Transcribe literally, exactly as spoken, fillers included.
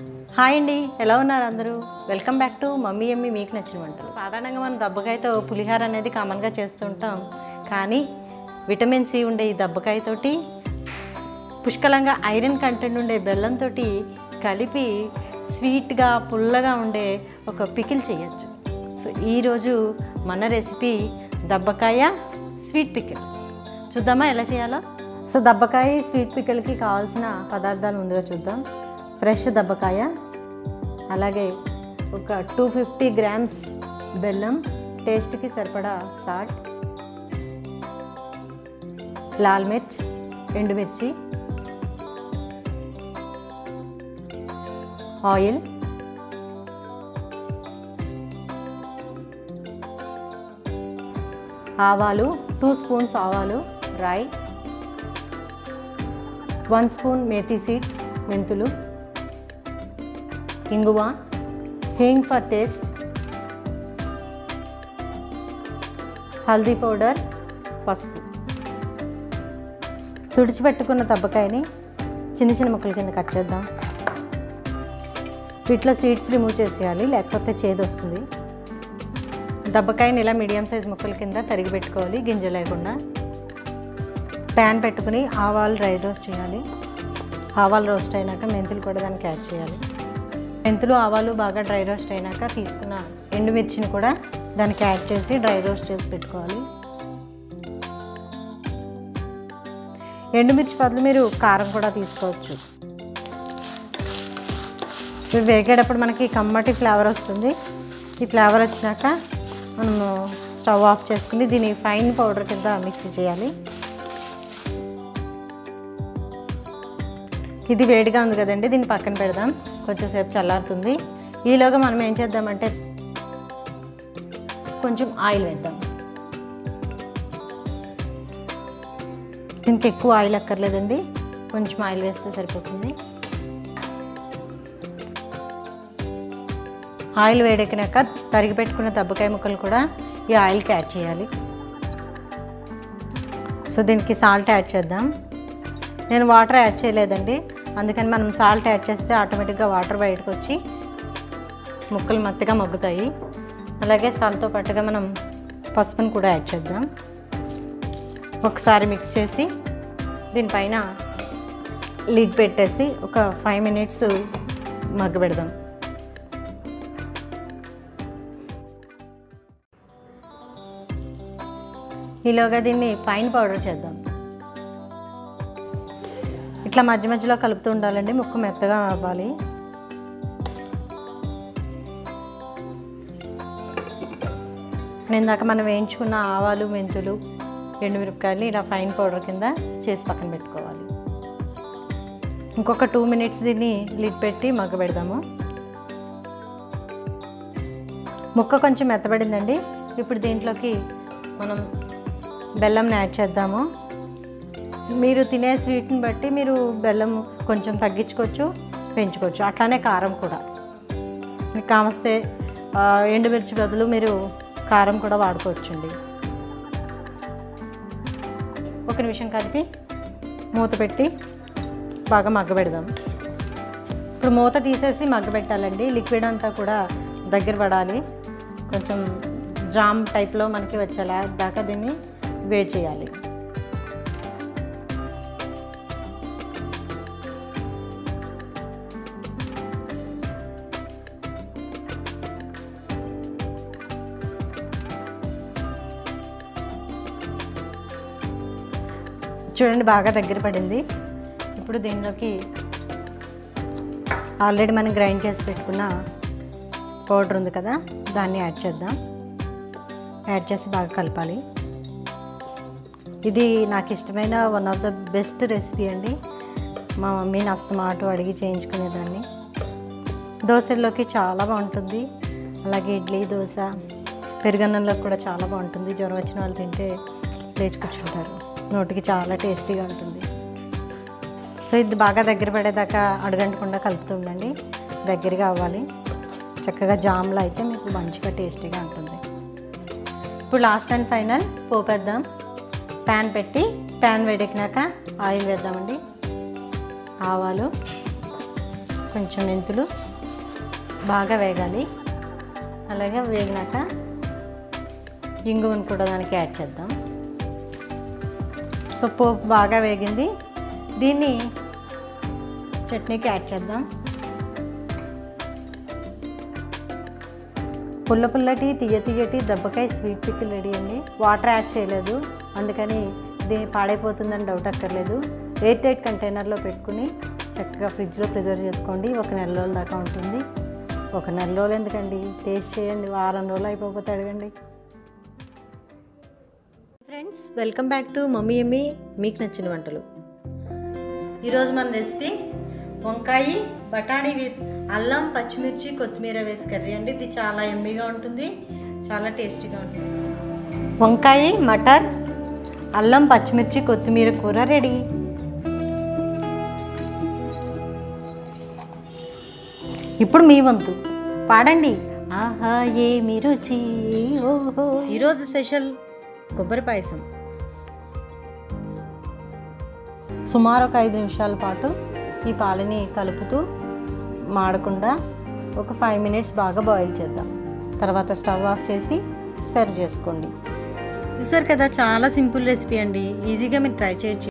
Hi అండి, ఎలా ఉన్నారు అందరూ? Welcome back to mummy yummy మీకు నచ్చిన వంటలు. సాధారణంగా మనం దబ్బకాయతో పులిహార అనేది కామన్గా చేస్తుంటాం. కానీ విటమిన్ సి ఉండే ఈ దబ్బకాయతోటి పుష్కలంగా ఐరన్ కంటెంట్ ఉండే బెల్లంతో కలిపి స్వీట్గా పుల్లగా ఉండే ఒక పికిల్ చేయొచ్చు. సో ఈరోజు మన రెసిపీ దబ్బకాయ స్వీట్ పికిల్. చూద్దామా ఎలా చేయాలో? సో దబ్బకాయ స్వీట్ పికిల్కి కావాల్సిన పదార్థాలు ముందుగా చూద్దాం. ఫ్రెష్ దబ్బకాయ, అలాగే ఒక టూ ఫిఫ్టీ గ్రామ్స్ బెల్లం, టేస్ట్కి సరిపడా సాల్ట్, లాల్ మిర్చ్, ఎండుమిర్చి, ఆయిల్, ఆవాలు టూ స్పూన్స్ ఆవాలు, రాయి, వన్ స్పూన్ మేథీ సీడ్స్ మెంతులు, ఇంగువ, hing for taste, haldi powder, పసుపు. తుడిచిపెట్టుకున్న దబ్బకాయని చిన్న చిన్న ముక్కల కింద కట్ చేద్దాం. వీటిలో సీడ్స్ రిమూవ్ చేసేయాలి, లేకపోతే చేదు వస్తుంది. దబ్బకాయని ఇలా మీడియం సైజ్ ముక్కల కింద తరిగి పెట్టుకోవాలి, గింజ లేకుండా. ప్యాన్ పెట్టుకుని ఆవాలు డ్రై రోస్ట్ చేయాలి. ఆవాలు రోస్ట్ అయినాక మెంతులు కూడా దానికి యాడ్ చేయాలి. మెంతులు ఆవాలు బాగా డ్రై రోస్ట్ అయినాక తీసుకున్న ఎండుమిర్చిని కూడా దానికి యాడ్ చేసి డ్రై రోస్ట్ చేసి పెట్టుకోవాలి. ఎండుమిర్చి బదులు మీరు కారం కూడా తీసుకోవచ్చు. సో వేగేటప్పుడు మనకి కమ్మటి ఫ్లేవర్ వస్తుంది. ఈ ఫ్లేవర్ వచ్చినాక మనము స్టవ్ ఆఫ్ చేసుకుని దీన్ని ఫైన్ పౌడర్ కింద మిక్సీ చేయాలి. ఇది వేడిగా ఉంది కదండి, దీన్ని పక్కన పెడదాం, కొంచెంసేపు చల్లారుతుంది. ఈలోగా మనం ఏం చేద్దామంటే కొంచెం ఆయిల్ వేద్దాం. దీనికి ఎక్కువ ఆయిల్ అక్కర్లేదండి, కొంచెం ఆయిల్ వేస్తే సరిపోతుంది. ఆయిల్ వేడెక్కినాక తరిగి పెట్టుకున్న దబ్బకాయ ముక్కలు కూడా ఈ ఆయిల్కి యాడ్ చేయాలి. సో దీనికి సాల్ట్ యాడ్ చేద్దాం. నేను వాటర్ యాడ్ చేయలేదండి, అందుకని మనం సాల్ట్ యాడ్ చేస్తే ఆటోమేటిక్గా వాటర్ బయటకు వచ్చి ముక్కలు మత్తిగా మగ్గుతాయి. అలాగే సాల్ట్తో పాటుగా మనం పసుపుని కూడా యాడ్ చేద్దాం. ఒకసారి మిక్స్ చేసి దీనిపైన లిడ్ పెట్టేసి ఒక ఫైవ్ మినిట్స్ మగ్గబెడదాం. ఈలోగా దీన్ని ఫైన్ పౌడర్ చేద్దాం. ఇట్లా మధ్య మధ్యలో కలుపుతూ ఉండాలండి, ముక్క మెత్తగా అవ్వాలి. ఇందాక మనం వేయించుకున్న ఆవాలు, మెంతులు, ఎండుమిరపకాయలు ఇలా ఫైన్ పౌడర్ కింద చేసి పక్కన పెట్టుకోవాలి. ఇంకొక టూ మినిట్స్ దీన్ని లిడ్ పెట్టి మగ్గబెడదాము. ముక్క కొంచెం మెత్తబడిందండి. ఇప్పుడు దీంట్లోకి మనం బెల్లంని యాడ్ చేద్దాము. మీరు తినే స్వీట్ని బట్టి మీరు బెల్లం కొంచెం తగ్గించుకోవచ్చు, పెంచుకోవచ్చు. అట్లానే కారం కూడా మీకు కావస్తే ఎండుమిర్చి బదులు మీరు కారం కూడా వాడుకోవచ్చండి. ఒక నిమిషం కలిపి మూత పెట్టి బాగా మగ్గబెడదాం. ఇప్పుడు మూత తీసేసి మగ్గబెట్టాలండి. లిక్విడ్ అంతా కూడా దగ్గర పడాలి, కొంచెం జామ్ టైప్లో మనకి వచ్చేలా దాకా దీన్ని వేడి చేయాలి. చూడండి, బాగా దగ్గర పడింది. ఇప్పుడు దీనిలోకి ఆల్రెడీ మనం గ్రైండ్ చేసి పెట్టుకున్న పౌడర్ ఉంది కదా, దాన్ని యాడ్ చేద్దాం. యాడ్ చేసి బాగా కలపాలి. ఇది నాకు ఇష్టమైన one of the best recipe అండి. మా మమ్మీని అస్తమాటు అడిగి చేయించుకునేదాన్ని. దోశల్లోకి చాలా బాగుంటుంది, అలాగే ఇడ్లీ, దోశ, పెరుగన్నంలోకి కూడా చాలా బాగుంటుంది. జ్వరం వచ్చిన వాళ్ళు తింటే లేచి కూర్చుంటారు, నోటికి చాలా టేస్టీగా ఉంటుంది. సో ఇది బాగా దగ్గర పడేదాకా అడగంటకుండా కలుపుతూ ఉండండి. దగ్గరగా అవ్వాలి, చక్కగా జామ్లో అయితే మీకు మంచిగా టేస్టీగా ఉంటుంది. ఇప్పుడు లాస్ట్ అండ్ ఫైనల్ పోపేద్దాం. ప్యాన్ పెట్టి ప్యాన్ వేడెక్కినాక ఆయిల్ వేద్దామండి. ఆవాలు, కొంచెం మెంతులు బాగా వేగాలి. అలాగే వేగినాక ఇంగువను కూడా దానికి యాడ్ చేద్దాం. సో పోపు బాగా వేగింది, దీన్ని చట్నీకి యాడ్ చేద్దాం. పుల్ల పుల్లటి తీయ తీయటి దెబ్బకాయ స్వీట్ పికిల్ రెడీ అండి. వాటర్ యాడ్ చేయలేదు, అందుకని దీన్ని పాడైపోతుందని డౌట్ అక్కర్లేదు. ఎయిర్ టైట్ కంటైనర్లో పెట్టుకుని చక్కగా ఫ్రిడ్జ్లో ప్రిజర్వ్ చేసుకోండి. ఒక నెల రోజుల దాకా ఉంటుంది. ఒక నెల రోజులు ఎందుకండి, టేస్ట్ చేయండి, వారం రోజులు అయిపోతే అడగండి. Friends, welcome back to mummy yummy మీకు నచ్చిన వంటలు. ఈరోజు మన రెసిపీ వంకాయ బఠానీ విత్ అల్లం పచ్చిమిర్చి కొత్తిమీర వేసి కర్రీ అండి. ఇది చాలా యమ్మీగా ఉంటుంది, చాలా టేస్టీగా ఉంటుంది. వంకాయ మటర్ అల్లం పచ్చిమిర్చి కొత్తిమీర కూర రెడీ. ఇప్పుడు మీ వంతు పాడండి. ఆహా ఏమి రుచి ఓహో. ఈరోజు స్పెషల్ కొబ్బరి పాయసం. సుమారు ఒక ఐదు నిమిషాల పాటు ఈ పాలని కలుపుతూ మాడకుండా ఒక ఫైవ్ మినిట్స్ బాగా బాయిల్ చేద్దాం. తర్వాత స్టవ్ ఆఫ్ చేసి సర్వ్ చేసుకోండి. చూసారు కదా, చాలా సింపుల్ రెసిపీ అండి. ఈజీగా మీరు ట్రై చేయొచ్చు.